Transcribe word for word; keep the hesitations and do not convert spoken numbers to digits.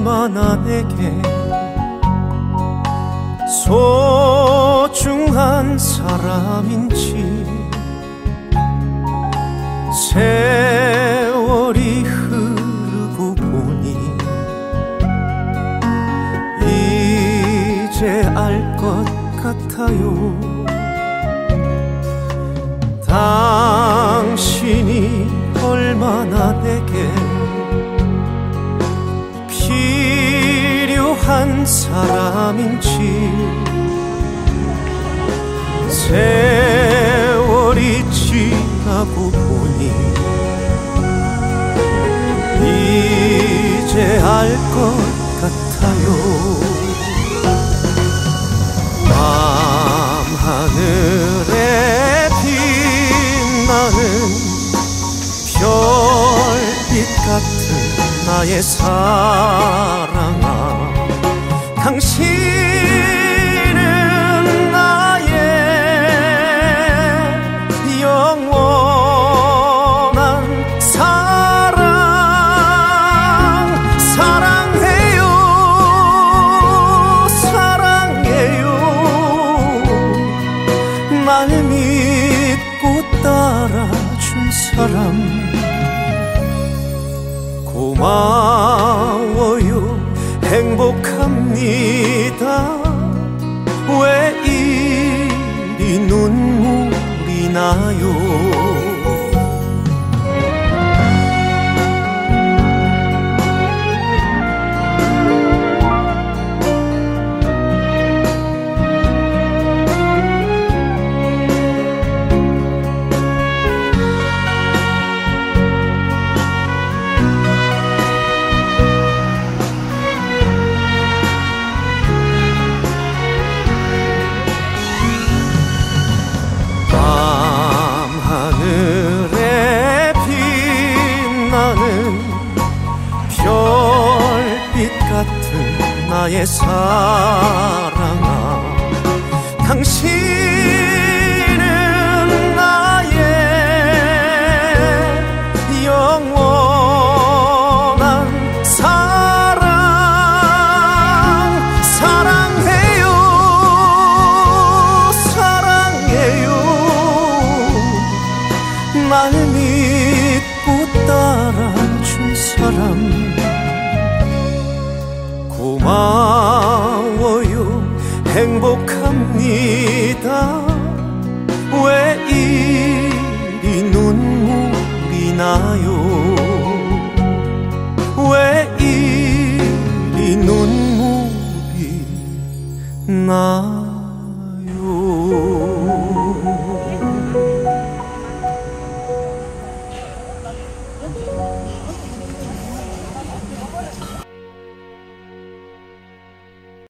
얼마나 내게 소중한 사람인지. 세월이 흐르고 보니 이제 알 것 같아요. 당신이 얼마나 내게 필요한 사람인지. 세월이 지나고 보니 이제 알 것 같아요. 밤하늘에 빛나는 별빛 같은 나의 사랑아, 당신은 나의 영원한 사랑. 사랑해요, 사랑해요. 날 믿고 따라준 사람 고마워요. 행복합니다. 왜 이리 눈물이 나요. 나의 사랑아, 당신은 나의 영원한 사랑. 사랑해요, 사랑해요. 날 믿고 따라준 사람 고마워.